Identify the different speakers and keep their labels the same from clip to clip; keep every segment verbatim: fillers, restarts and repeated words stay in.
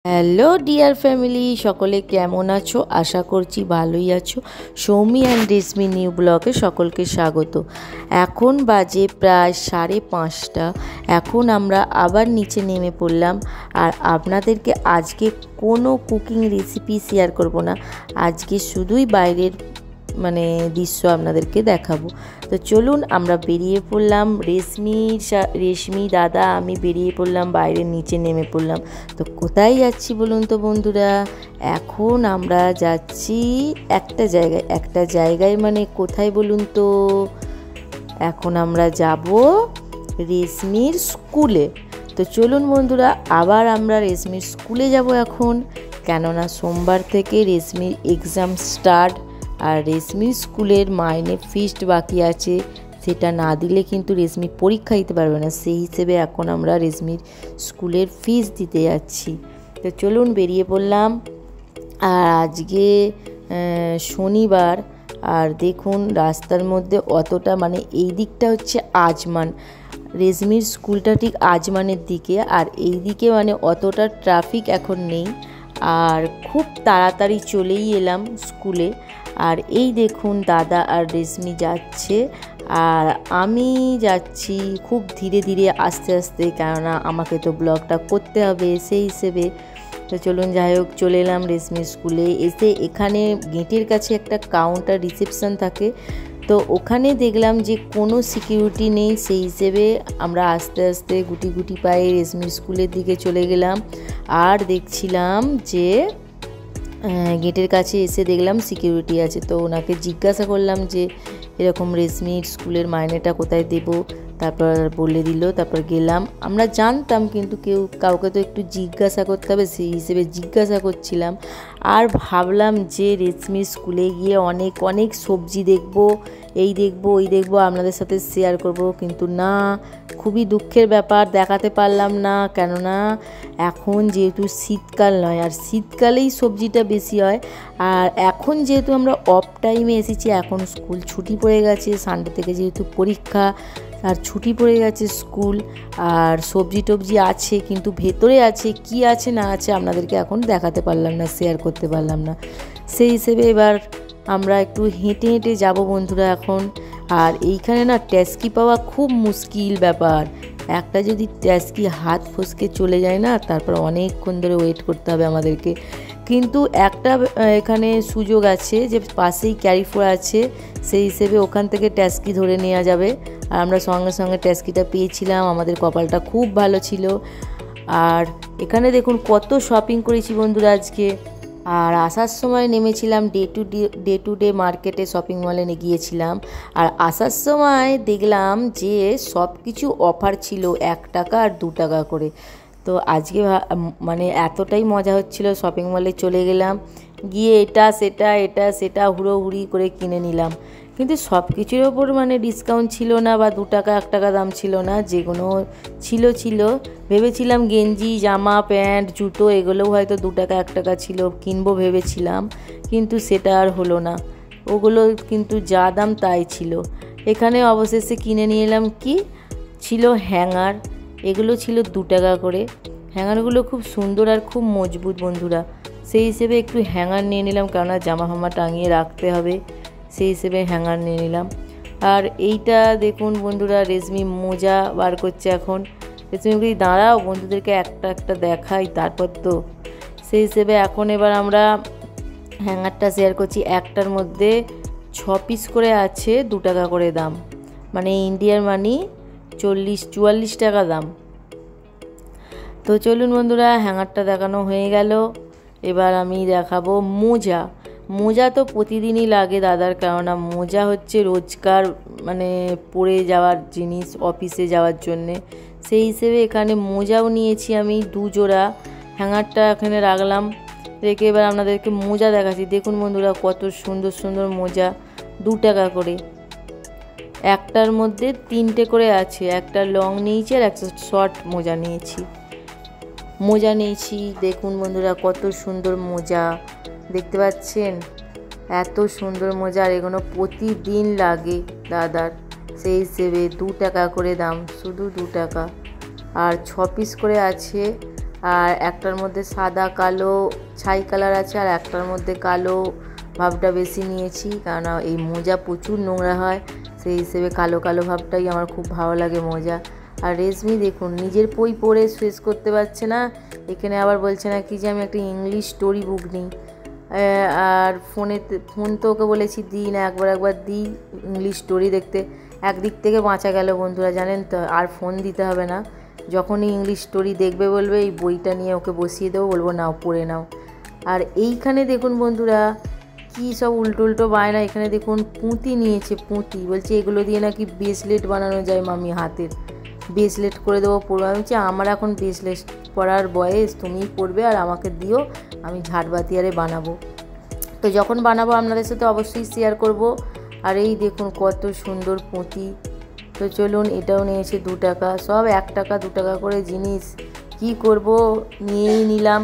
Speaker 1: Hello dear family, সকলে কেমন আছো? আশা করছি ভালোই আছো। সৌমি অ্যান্ড রেশমি নিউ ব্লগে সকলকে স্বাগত। এখন বাজে প্রায় সাড়ে পাঁচটা। এখন আমরা আবার নিচে নেমে পড়লাম। আর আপনাদেরকে আজকে কোনো কুকিং রেসিপি শেয়ার করব না, আজকে শুধুই বাইরের মানে দৃশ্য আপনাদেরকে দেখাবো। তো চলুন আমরা বেরিয়ে পড়লাম। রেশমি রেশমি দাদা আমি বেরিয়ে পড়লাম, বাইরের নিচে নেমে পড়লাম। তো কোথায় যাচ্ছি বলুন তো বন্ধুরা? এখন আমরা যাচ্ছি একটা জায়গায়। একটা জায়গায় মানে কোথায় বলুন তো? এখন আমরা যাব রেশমির স্কুলে। তো চলুন বন্ধুরা, আবার আমরা রেশমির স্কুলে যাব এখন, কেননা সোমবার থেকে রেশমির এক্সাম স্টার্ট। আর রেশমির স্কুলের মাইনে ফিস্ট বাকি আছে, সেটা না দিলে কিন্তু রেশমি পরীক্ষা দিতে পারবে না। সেই হিসেবে এখন আমরা রেশমির স্কুলের ফিস দিতে যাচ্ছি। তো চলুন বেরিয়ে পড়লাম। আর আজকে শনিবার, আর দেখুন রাস্তার মধ্যে অতটা মানে এই দিকটা হচ্ছে আজমান, রেশমির স্কুলটা ঠিক আজমানের দিকে, আর এই দিকে মানে অতটা ট্রাফিক এখন নেই। আর খুব তাড়াতাড়ি চলেই এলাম স্কুলে। আর এই দেখুন দাদা আর রেশমি যাচ্ছে, আর আমি যাচ্ছি খুব ধীরে ধীরে আস্তে আস্তে, কেননা আমাকে তো ব্লগটা করতে হবে সেই হিসেবে। তো চলুন যাই হোক, চলে এলাম রেশমি স্কুলে। এসে এখানে গেটের কাছে একটা কাউন্টার রিসেপশন থাকে, তো ওখানে দেখলাম যে কোনো সিকিউরিটি নেই, সেই হিসেবে আমরা আস্তে আস্তে গুটি গুটি পায়ে রেশমি স্কুলের দিকে চলে গেলাম। আর দেখছিলাম যে গেটের কাছে এসে দেখলাম সিকিউরিটি আছে, তো ওনাকে জিজ্ঞাসা করলাম যে এরকম রেশমির স্কুলের মাইনেটা কোথায় দেব। তারপর বলে দিল, তারপর গেলাম। আমরা জানতাম কিন্তু কেউ কাউকে তো একটু জিজ্ঞাসা করতে হবে, সেই হিসেবে জিজ্ঞাসা করছিলাম। আর ভাবলাম যে রেশমির স্কুলে গিয়ে অনেক অনেক সবজি দেখব, এই দেখব ওই দেখব, আপনাদের সাথে শেয়ার করব, কিন্তু না, খুবই দুঃখের ব্যাপার, দেখাতে পারলাম না। কেননা এখন যেহেতু শীতকাল নয়, আর শীতকালেই সবজিটা বেশি হয়। আর এখন যেহেতু আমরা অফ টাইমে এসেছি, এখন স্কুল ছুটি পড়ে গেছে, সানডে থেকে যেহেতু পরীক্ষা, আর ছুটি পড়ে গেছে স্কুল। আর সবজি টবজি আছে, কিন্তু ভেতরে আছে কি আছে না আছে আপনাদেরকে এখন দেখাতে পারলাম না, শেয়ার করতে পারলাম না। সেই হিসেবে এবার আমরা একটু হেঁটে হেঁটে যাব বন্ধুরা এখন। আর এইখানে না ট্যাক্সি পাওয়া খুব মুশকিল ব্যাপার, একটা যদি ট্যাক্সি হাত ফসকে চলে যায় না, তারপর অনেকক্ষণ ধরে ওয়েট করতে হবে আমাদেরকে। কিন্তু একটা এখানে সুযোগ আছে যে পাশেই ক্যারিফোর আছে, সেই হিসেবে ওখান থেকে ট্যাক্সি ধরে নেওয়া যাবে। আর আমরা সঙ্গে সঙ্গে ট্যাক্সিটা পেয়েছিলাম, আমাদের কপালটা খুব ভালো ছিল। আর এখানে দেখুন কত শপিং করেছি বন্ধুরা আজকে। আর আসার সময় নেমেছিলাম day to day day to day মার্কেটে, শপিং মলে গিয়েছিলাম। আর আসার সময় দেখলাম যে সব কিছু অফার ছিল, এক টাকা আর দু টাকা করে। তো আজকে মানে এতটাই মজা হচ্ছিল, শপিং মলে চলে গেলাম, গিয়ে এটা সেটা এটা সেটা হুড়োহুড়ি করে কিনে নিলাম। কিন্তু সব কিছুর ওপর মানে ডিসকাউন্ট ছিল না, বা দু টাকা এক টাকা দাম ছিল না, যেগুলো ছিল ছিল। ভেবেছিলাম গেঞ্জি জামা প্যান্ট জুতো এগুলোও হয়তো দু টাকা এক টাকা ছিল, কিনবো ভেবেছিলাম, কিন্তু সেটা আর হলো না। ওগুলো কিন্তু যা দাম তাই ছিল। এখানে অবশেষে কিনে নিয়ে এলাম, কি ছিল হ্যাঙ্গার, এগুলো ছিল দু টাকা করে। হ্যাঙ্গারগুলো খুব সুন্দর আর খুব মজবুত বন্ধুরা, সেই হিসেবে একটু হ্যাঙ্গার নিয়ে নিলাম, কেননা জামা ফামা টাঙিয়ে রাখতে হবে, সেই হিসেবে হ্যাঙ্গার নিয়ে নিলাম। আর এইটা দেখুন বন্ধুরা, রেশমি মোজা বার করছে এখন। রেশমি দাঁড়াও, বন্ধুদেরকে একটা একটা দেখাই তারপর তো। সেই হিসেবে এখন এবার আমরা হ্যাঙ্গারটা শেয়ার করছি। একটার মধ্যে ছ পিস করে আছে, দু টাকা করে দাম, মানে ইন্ডিয়ার মানি চল্লিশ চুয়াল্লিশ টাকা দাম। তো চলুন বন্ধুরা, হ্যাঙ্গারটা দেখানো হয়ে গেল। এবার আমি দেখাবো মোজা। মোজা তো প্রতিদিনই লাগে দাদার, কেননা মোজা হচ্ছে রোজকার মানে পরে যাওয়ার জিনিস অফিসে যাওয়ার জন্যে। সেই হিসেবে এখানে মোজাও নিয়েছি আমি দু জোড়া। হ্যাঙ্গারটা এখানে রাখলাম, রেখে এবার আপনাদেরকে মোজা দেখাচ্ছি। দেখুন বন্ধুরা কত সুন্দর সুন্দর মোজা, দু টাকা করে। একটার মধ্যে তিনটে করে আছে, একটা লং নিয়েছি আর একটা শর্ট মোজা নিয়েছি মোজা নিয়েছি দেখুন বন্ধুরা কত সুন্দর মোজা, দেখতে পাচ্ছেন এত সুন্দর মোজা। আর এগুলো প্রতিদিন লাগে দাদার, সেই হিসেবে দু টাকা করে দাম, শুধু দু টাকা। আর ছ পিস করে আছে, আর একটার মধ্যে সাদা কালো ছাই কালার আছে, আর একটার মধ্যে কালো ভাবটা বেশি নিয়েছি, কারণ এই মোজা প্রচুর নোংরা হয়, সেই হিসেবে কালো কালো ভাবটাই আমার খুব ভালো লাগে মোজা। আর রেশমি দেখুন নিজের বই পড়ে শেষ করতে পারছে না, এখানে আবার বলছে না কি যে আমি একটা ইংলিশ স্টোরি বুক নিই। আর ফোনেতে ফোন তো ওকে বলেছি দিই না, একবার একবার দিই ইংলিশ স্টোরি দেখতে। একদিক থেকে বাঁচা গেল বন্ধুরা, জানেন তো, আর ফোন দিতে হবে না। যখনই ইংলিশ স্টোরি দেখবে বলবে এই বইটা নিয়ে ওকে বসিয়ে দেবো, বলবো নাও পড়ে নাও। আর এইখানে দেখুন বন্ধুরা কী সব উল্টো উল্টো বায়না, এখানে দেখুন পুঁতি নিয়েছে, পুঁতি বলছে এগুলো দিয়ে নাকি ব্রেসলেট বানানো যায় মামি, হাতের ব্রেসলেট করে দেবো পড়বো। আমি বলছি আমার এখন ব্রেসলেট পরার বয়স, তুমিই পড়বে আর আমাকে দিও, আমি ঝাড়বাতি আরে বানাবো। তো যখন বানাবো আপনাদের সাথে অবশ্যই শেয়ার করব। আর এই দেখুন কত সুন্দর পুঁতি। তো চলুন, এটাও নিয়েছে দু টাকা, সব এক টাকা দু টাকা করে জিনিস, কি করব নিয়েই নিলাম।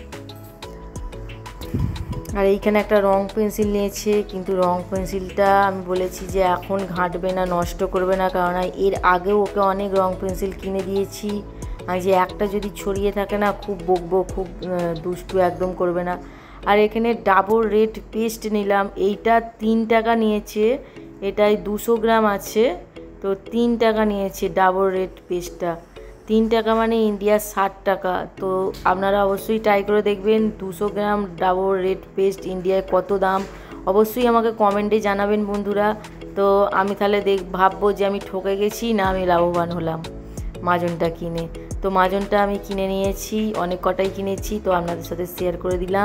Speaker 1: আর এইখানে একটা রং পেন্সিল নিয়েছে, কিন্তু রং পেন্সিলটা আমি বলেছি যে এখন ঘাঁটবে না, নষ্ট করবে না, কারণ এর আগেও ওকে অনেক রং পেন্সিল কিনে দিয়েছি। আর যে একটা যদি ছড়িয়ে থাকে না খুব বকবো, খুব দুষ্টু একদম করবে না। আর এখানে ডাবর রেড পেস্ট নিলাম, এইটা তিন টাকা নিয়েছে, এটাই দুশো গ্রাম আছে, তো তিন টাকা নিয়েছে ডাবর রেড পেস্টটা। তিন টাকা মানে ইন্ডিয়ার ষাট টাকা। তো আপনারা অবশ্যই ট্রাই করে দেখবেন দুশো গ্রাম ডাবর রেড পেস্ট ইন্ডিয়ায় কত দাম, অবশ্যই আমাকে কমেন্টে জানাবেন বন্ধুরা। তো আমি তাহলে দেখ ভাববো যে আমি ঠকে গেছি না আমি লাভবান হলাম মাজনটা কিনে। তো মাজনটা আমি কিনে নিয়েছি, অনেক কটাই কিনেছি, তো আপনাদের সাথে শেয়ার করে দিলাম।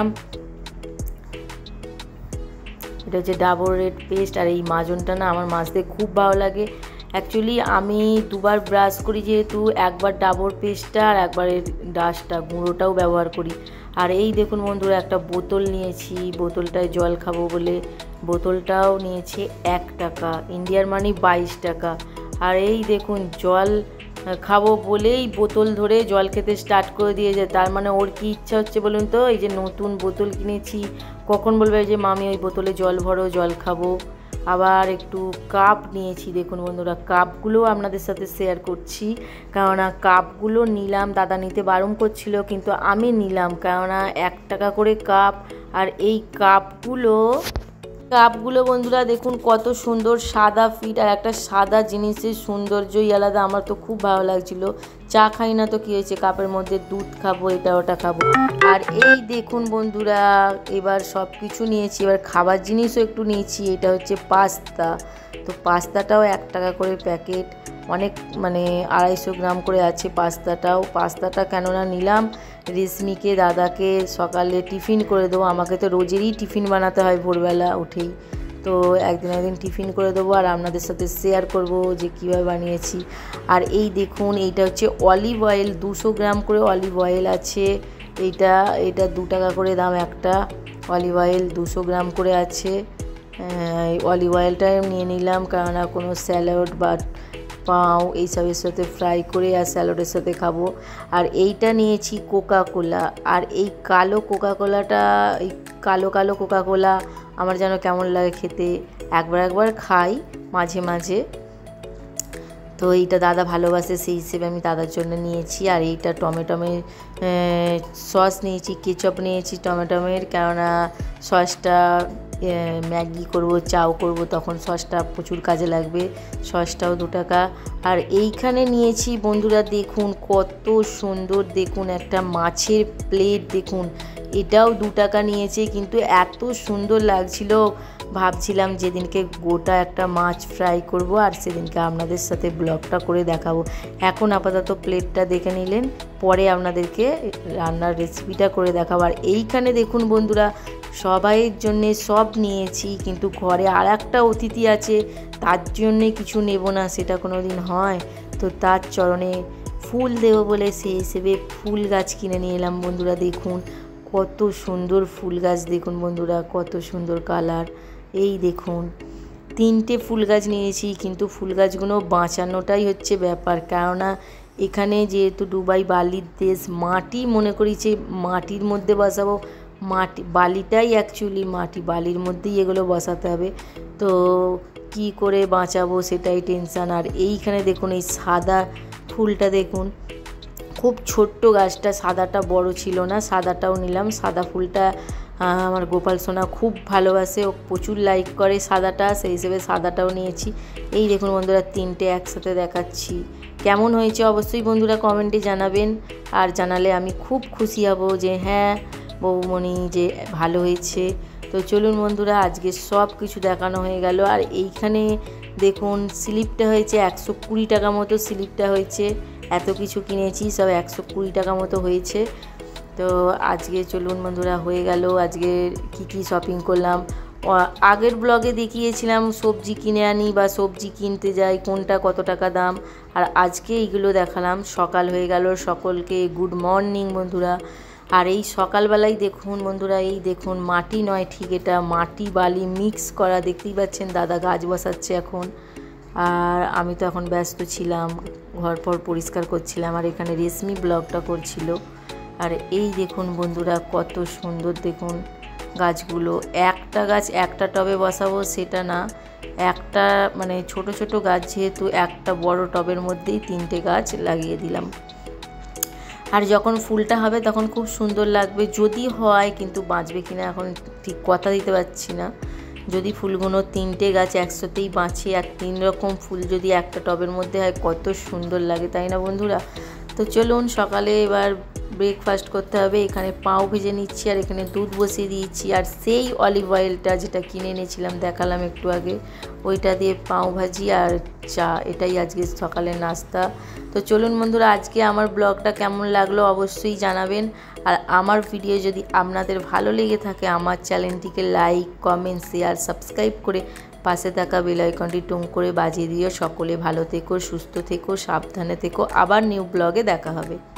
Speaker 1: এটা হচ্ছে ডাবর রেড পেস্ট। আর এই মাজনটা না আমার মাজতে খুব ভালো লাগে। অ্যাকচুয়ালি আমি দুবার ব্রাশ করি, যেহেতু একবার ডাবর পেস্টটা আর একবার ডাস্টটা গুঁড়োটাও ব্যবহার করি। আর এই দেখুন বন্ধুরা একটা বোতল নিয়েছি, বোতলটায় জল খাবো বলে, বোতলটাও নিয়েছে এক টাকা, ইন্ডিয়ার মানি বাইশ টাকা। আর এই দেখুন জল খাবো বলেই বোতল ধরে জল খেতে স্টার্ট করে দিয়েছে, তার মানে ওর কি ইচ্ছা হচ্ছে বলুন তো। এই যে নতুন বোতল কিনেছি, কখন বলবে যে মামি ওই বোতলে জল ভরো, জল খাবো। আবার একটু কাপ নিয়েছি, দেখুন বন্ধুরা কাপগুলো আপনাদের সাথে শেয়ার করছি, কেননা কাপগুলো নিলাম, দাদা নিতে বারণ করছিল কিন্তু আমি নিলাম, কেননা এক টাকা করে কাপ। আর এই কাপগুলো কাপগুলো বন্ধুরা দেখুন কত সুন্দর, সাদা ফিট, আর একটা সাদা জিনিসের সৌন্দর্যই আলাদা, আমার তো খুব ভালো লাগছিল। চা খাই না তো কী হয়েছে, কাপের মধ্যে দুধ খাবো, এটা ওটা খাবো। আর এই দেখুন বন্ধুরা এবার সব কিছু নিয়েছি, এবার খাবার জিনিসও একটু নিয়েছি, এটা হচ্ছে পাস্তা। তো পাস্তাটাও এক টাকা করে প্যাকেট, অনেক মানে আড়াইশো গ্রাম করে আছে পাস্তাটাও। পাস্তাটা কেননা নিলাম রেশমিকে দাদাকে সকালে টিফিন করে দেবো, আমাকে তো রোজেরই টিফিন বানাতে হয় ভোরবেলা উঠেই, তো একদিন একদিন টিফিন করে দেবো আর আপনাদের সাথে শেয়ার করব যে কীভাবে বানিয়েছি। আর এই দেখুন এইটা হচ্ছে অলিভ অয়েল, দুশো গ্রাম করে অলিভ অয়েল আছে, এইটা এটা দু টাকা করে দাম একটা, অলিভ অয়েল দুশো গ্রাম করে আছে। অলিভ অয়েলটা নিয়ে নিলাম, কেননা কোনো স্যালাড বা পাও এইসবের সাথে ফ্রাই করে আর স্যালাডের সাথে খাবো। আর এইটা নিয়েছি কোকা কোলা, আর এই কালো কোকা কোলাটা, এই কালো কালো কোকা কোলা আমার যেন কেমন লাগে খেতে, একবার একবার খাই মাঝে মাঝে, তো এইটা দাদা ভালোবাসে সেই হিসেবে আমি দাদার জন্য নিয়েছি। আর এইটা টমেটোমের সস নিয়েছি, কেচাপ নিয়েছি টমেটোমের, কেননা সসটা ম্যাগি করব, চাও করব, তখন সসটা প্রচুর কাজে লাগবে, সসটাও দু টাকা। আর এইখানে নিয়েছি বন্ধুরা দেখুন কত সুন্দর, দেখুন একটা মাছের প্লেট, দেখুন এটাও দু টাকা নিয়েছে, কিন্তু এত সুন্দর লাগছিল, ভাবছিলাম যেদিনকে গোটা একটা মাছ ফ্রাই করব আর সেদিনকে আপনাদের সাথে ব্লগটা করে দেখাবো। এখন আপাতত প্লেটটা দেখে নিলেন, পরে আপনাদেরকে রান্নার রেসিপিটা করে দেখাবো। আর এইখানে দেখুন বন্ধুরা সবাইয়ের জন্যে সব নিয়েছি, কিন্তু ঘরে আর একটা অতিথি আছে, তার জন্যে কিছু নেব না, সেটা কোনো দিন হয়, তো তার চরণে ফুল দেবো বলে সেই হিসেবে ফুল গাছ কিনে নিয়ে এলাম বন্ধুরা। দেখুন কত সুন্দর ফুল গাছ, দেখুন বন্ধুরা কত সুন্দর কালার। এই দেখুন তিনটে ফুল গাছ নিয়েছি, কিন্তু ফুল গাছগুলো বাঁচানোটাই হচ্ছে ব্যাপার, কেননা এখানে যেহেতু দুবাই বালির দেশ, মাটি মনে করি যে মাটির মধ্যে বসাবো, মাটি বালিটাই অ্যাকচুয়ালি মাটি, বালির মধ্যেই এগুলো বসাতে হবে, তো কি করে বাঁচাবো সেটাই টেনশান। আর এইখানে দেখুন এই সাদা ফুলটা দেখুন খুব ছোট্ট গাছটা, সাদাটা বড় ছিল না, সাদাটাও নিলাম। সাদা ফুলটা আমার গোপাল সোনা খুব ভালোবাসে, ও প্রচুর লাইক করে সাদাটা, সেই হিসেবে সাদাটাও নিয়েছি। এই দেখুন বন্ধুরা তিনটে একসাথে দেখাচ্ছি, কেমন হয়েছে অবশ্যই বন্ধুরা কমেন্টে জানাবেন। আর জানালে আমি খুব খুশি হব যে হ্যাঁ বৌমণি যে ভালো হয়েছে। তো চলুন বন্ধুরা আজকে সব কিছু দেখানো হয়ে গেল। আর এইখানে দেখুন স্লিপটা হয়েছে একশো কুড়ি টাকা মতো, স্লিপটা হয়েছে। এত কিছু কিনেছি, সব একশো কুড়ি টাকা মতো হয়েছে। তো আজকে চলুন বন্ধুরা হয়ে গেল আজকে কি কি শপিং করলাম। আগের ব্লগে দেখিয়েছিলাম সবজি কিনে আনি বা সবজি কিনতে যাই, কোনটা কত টাকা দাম। আর আজকে এইগুলো দেখালাম। সকাল হয়ে গেল, সকলকে গুড মর্নিং বন্ধুরা। আর এই সকালবেলায় দেখুন বন্ধুরা, এই দেখুন মাটি নয় ঠিক, এটা মাটি বালি মিক্স করা, দেখতেই পাচ্ছেন দাদা গাছ বসাচ্ছে এখন। আর আমি তো এখন ব্যস্ত ছিলাম, ঘর ফর পরিষ্কার করছিলাম, আর এখানে রেশমি ব্লগটা করছিল। আর এই দেখুন বন্ধুরা কত সুন্দর দেখুন গাছগুলো। একটা গাছ একটা টবে বসাবো সেটা না, একটা মানে ছোট ছোট গাছ যেহেতু একটা বড় টবের মধ্যেই তিনটে গাছ লাগিয়ে দিলাম। আর যখন ফুলটা হবে তখন খুব সুন্দর লাগবে, যদি হয়, কিন্তু বাঁচবে কিনা এখন ঠিক কথা দিতে পারছি না। যদি ফুলগুলো তিনটে গাছ একসাথেই বাঁচে আর তিন রকম ফুল যদি একটা টবের মধ্যে হয় কত সুন্দর লাগে, তাই না বন্ধুরা? তো চলুন সকালে এবার ব্রেকফাস্ট করতে হবে। এখানে পাও ভেজে নিচ্ছি আর এখানে দুধ বসিয়ে দিয়েছি। আর সেই অলিভ অয়েলটা যেটা কিনে এনেছিলাম দেখালাম একটু আগে, ওইটা দিয়ে পাও ভাজি আর চা, এটাই আজকে সকালের নাস্তা। তো চলুন বন্ধুরা আজকে আমার ব্লগটা কেমন লাগলো অবশ্যই জানাবেন। আর আমার ভিডিও যদি আপনাদের ভালো লেগে থাকে আমার চ্যানেলটিকে লাইক কমেন্ট শেয়ার সাবস্ক্রাইব করে পাশে থাকা বেল আইকনটি টুং করে বাজিয়ে দিও। সকলে ভালো থেকো, সুস্থ থেকো, সাবধানে থেকো। আবার নিউ ব্লগে দেখা হবে।